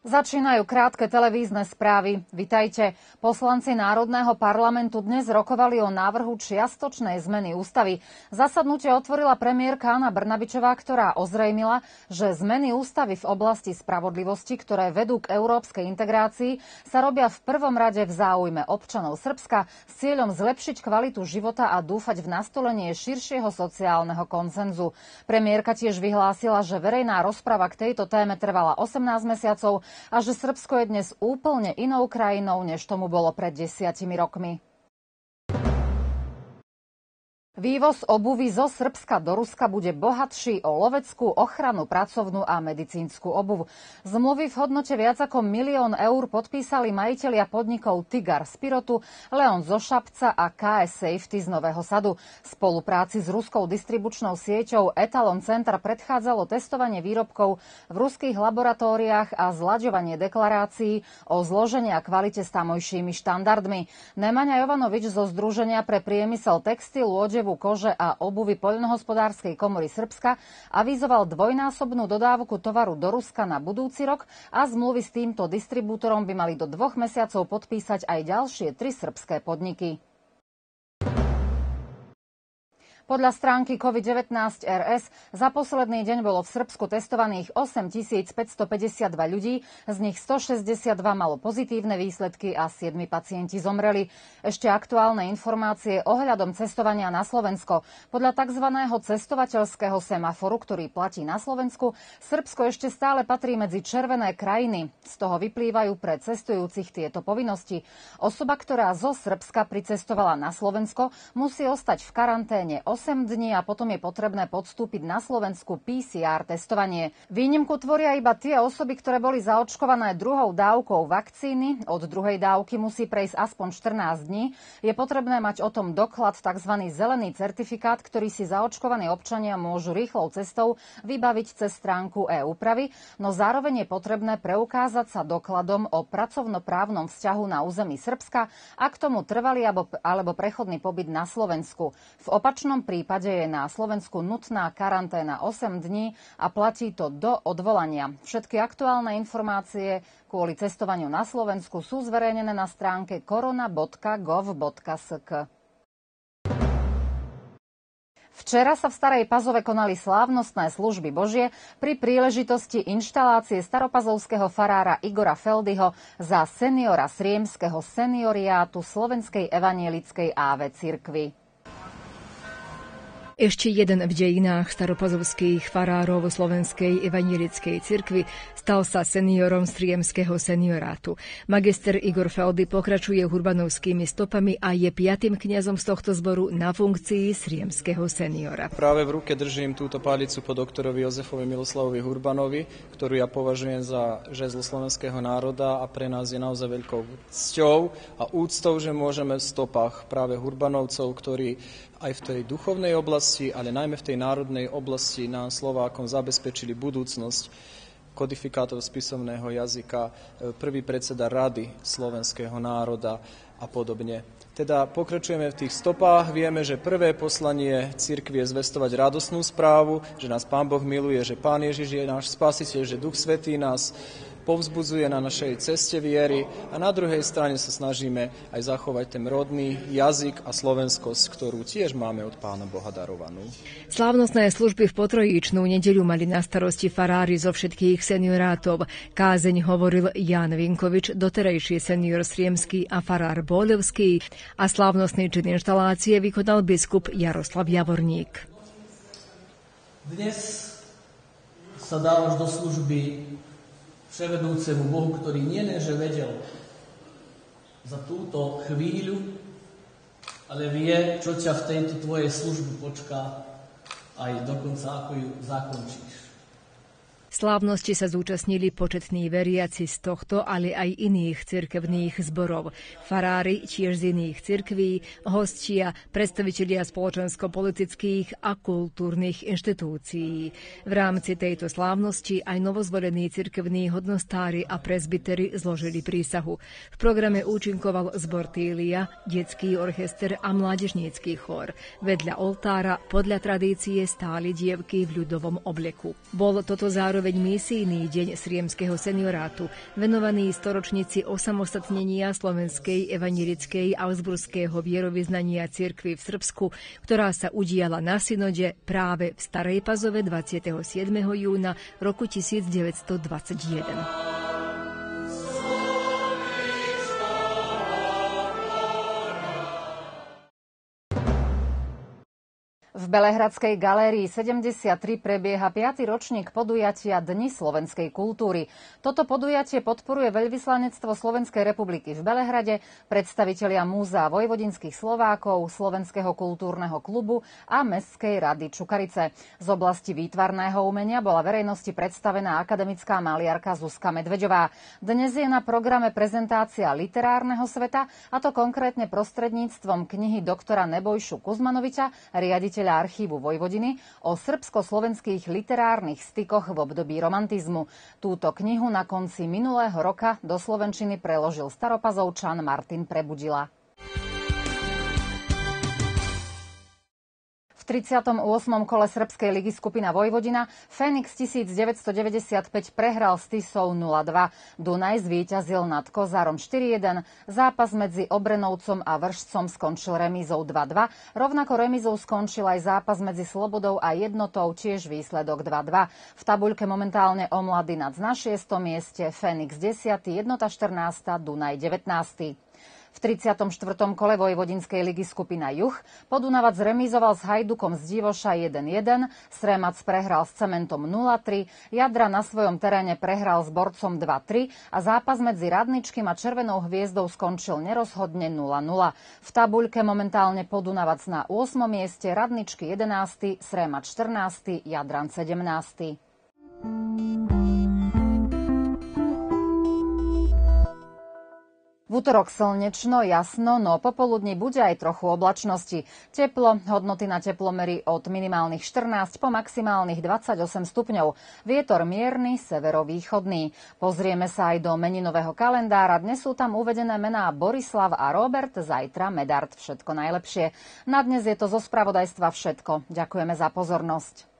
Začínajú krátke televízne správy. Vitajte. Poslanci Národného parlamentu dnes rokovali o návrhu čiastočnej zmeny ústavy. Zasadnutie otvorila premiérka Anna Brnabičová, ktorá ozrejmila, že zmeny ústavy v oblasti spravodlivosti, ktoré vedú k európskej integrácii, sa robia v prvom rade v záujme občanov Srbska s cieľom zlepšiť kvalitu života a dúfať v nastolenie širšieho sociálneho konsenzu. Premiérka tiež vyhlásila, že verejná rozprava k tejto téme trvala 18 mesiacov a že Srbsko je dnes úplne inou krajinou, než tomu bolo pred 10 rokmi. Vývoz obuvy zo Srbska do Ruska bude bohatší o loveckú, ochranu, pracovnú a medicínsku obuv. Zmluvy v hodnote viac ako 1 000 000 eur podpísali majitelia podnikov Tigar z Pirotu, Leon zo Šapca a KS Safety z Nového Sadu. V spolupráci s ruskou distribučnou sieťou Etalon Center predchádzalo testovanie výrobkov v ruských laboratóriách a zlaďovanie deklarácií o zložení a kvalite s tamojšími štandardmi. Nemanja Jovanovič zo Združenia pre priemysel textil, odev, kože a obuvy Poľnohospodárskej komory Srbska avizoval dvojnásobnú dodávku tovaru do Ruska na budúci rok a zmluvy s týmto distribútorom by mali do 2 mesiacov podpísať aj ďalšie 3 srbské podniky. Podľa stránky COVID-19 RS za posledný deň bolo v Srbsku testovaných 8552 ľudí, z nich 162 malo pozitívne výsledky a 7 pacienti zomreli. Ešte aktuálne informácie ohľadom cestovania na Slovensko. Podľa tzv. Cestovateľského semaforu, ktorý platí na Slovensku, Srbsko ešte stále patrí medzi červené krajiny. Z toho vyplývajú pre cestujúcich tieto povinnosti. Osoba, ktorá zo Srbska pricestovala na Slovensko, musí ostať v karanténe 8 dní a potom je potrebné podstúpiť na Slovensku PCR testovanie. Výnimku tvoria iba tie osoby, ktoré boli zaočkované druhou dávkou vakcíny. Od druhej dávky musí prejsť aspoň 14 dní. Je potrebné mať o tom doklad, tzv. Zelený certifikát, ktorý si zaočkovaní občania môžu rýchlou cestou vybaviť cez stránku e-úpravy, no zároveň je potrebné preukázať sa dokladom o pracovnoprávnom vzťahu na území Srbska a k tomu trvalý alebo prechodný pobyt na Slovensku. V opačnom prípade je na Slovensku nutná karanténa 8 dní a platí to do odvolania. Všetky aktuálne informácie kvôli cestovaniu na Slovensku sú zverejnené na stránke korona.gov.sk. Včera sa v Starej Pazove konali slávnostné služby Božie pri príležitosti inštalácie staropazovského farára Igora Feldyho za seniora Sriemského senioriátu Slovenskej evanjelickej AV cirkvi. Ešte jeden v dejinách staropazovských farárov Slovenskej evanjelickej cirkvi stal sa seniorom Sriemského seniorátu. Magister Igor Feldy pokračuje hurbanovskými stopami a je 5. kňazom z tohto zboru na funkcii Sriemského seniora. Práve v ruke držím túto palicu po doktorovi Jozefovi Miloslavovi Hurbanovi, ktorú ja považujem za žezlo slovenského národa a pre nás je naozaj veľkou cťou a úctou, že môžeme v stopách práve Hurbanovcov, ktorí aj v tej duchovnej oblasti, ale najmä v tej národnej oblasti nám Slovákom zabezpečili budúcnosť kodifikátov spisovného jazyka, prvý predseda Rady slovenského národa a podobne. Teda pokračujeme v tých stopách, vieme, že prvé poslanie cirkvi je zvestovať radosnú správu, že nás Pán Boh miluje, že Pán Ježiš je náš Spasiteľ, že Duch Svätý nás povzbudzuje na našej ceste viery a na druhej strane sa snažíme aj zachovať ten rodný jazyk a slovenskosť, ktorú tiež máme od Pána Boha darovanú. Slávnostné služby v Potrojíčnú nedeľu mali na starosti farári zo všetkých seniorátov. Kázeň hovoril Ján Vinkovič, doterajší senior Sriemský a farár Bólevský a slávnostný čin inštalácie vykonal biskup Jaroslav Javorník. Dnes sa dá už do služby vševedúcemu Bohu, ktorý nielenže vedel za túto chvíľu, ale vie, čo ťa v tejto tvojej službe počká aj dokonca, ako ju zakončíš. Slávnosti sa zúčastnili početní veriaci z tohto, ale aj iných cirkevných zborov. Farári tiež z iných cirkví, hostia, predstavitelia spoločensko-politických a kultúrnych inštitúcií. V rámci tejto slávnosti aj novozvolení cirkevní hodnostári a presbyteri zložili prísahu. V programe účinkoval zbor Tília, detský orchester a mládežnícky chór. Vedľa oltára podľa tradície stáli dievky v ľudovom obleku. Bol toto zároveň zároveň misijný deň Sriemskeho seniorátu, venovaný storočnici osamostatnenia slovenskej evanjelickej augsburského vierovyznania cirkvi v Srbsku, ktorá sa udiala na synode práve v Starej Pazove 27. júna roku 1921. V Belehradskej galérii 73 prebieha 5. ročník podujatia Dni slovenskej kultúry. Toto podujatie podporuje Veľvyslanectvo Slovenskej republiky v Belehrade, predstavitelia Múzea vojvodinských Slovákov, Slovenského kultúrneho klubu a Mestskej rady Čukarice. Z oblasti výtvarného umenia bola verejnosti predstavená akademická maliarka Zuzka Medveďová. Dnes je na programe prezentácia literárneho sveta, a to konkrétne prostredníctvom knihy doktora Nebojšu Kuzmanoviča, riaditeľa archívu Vojvodiny, o srbsko-slovenských literárnych stykoch v období romantizmu. Túto knihu na konci minulého roka do slovenčiny preložil Staropazovčan Martin Prebudila. V 38. kole srbskej ligy skupina Vojvodina Fénix 1995 prehral s Tisou 0-2. Dunaj zvíťazil nad Kozárom 4-1. Zápas medzi Obrenovcom a Vršcom skončil remízou 2-2. Rovnako remízou skončil aj zápas medzi Slobodou a Jednotou, tiež výsledok 2-2. V tabuľke momentálne o Mladinac na 6. mieste, Fénix 10., Jednota 14., Dunaj 19. V 34. kole Vojvodinskej ligy skupina Juh Podunavac remízoval s Hajdukom z Divoša 1-1, Sremac prehral s Cementom 0-3, Jadra na svojom teréne prehral s Borcom 2-3 a zápas medzi Radničkým a Červenou hviezdou skončil nerozhodne 0-0. V tabuľke momentálne Podunavac na 8. mieste, Radničky 11., Sremac 14., Jadran 17. V útorok slnečno, jasno, no popoludní bude aj trochu oblačnosti. Teplo, hodnoty na teplomery od minimálnych 14 po maximálnych 28 stupňov. Vietor mierny, severovýchodný. Pozrieme sa aj do meninového kalendára. Dnes sú tam uvedené mená Borislav a Robert, zajtra Medard. Všetko najlepšie. Na dnes je to zo spravodajstva všetko. Ďakujeme za pozornosť.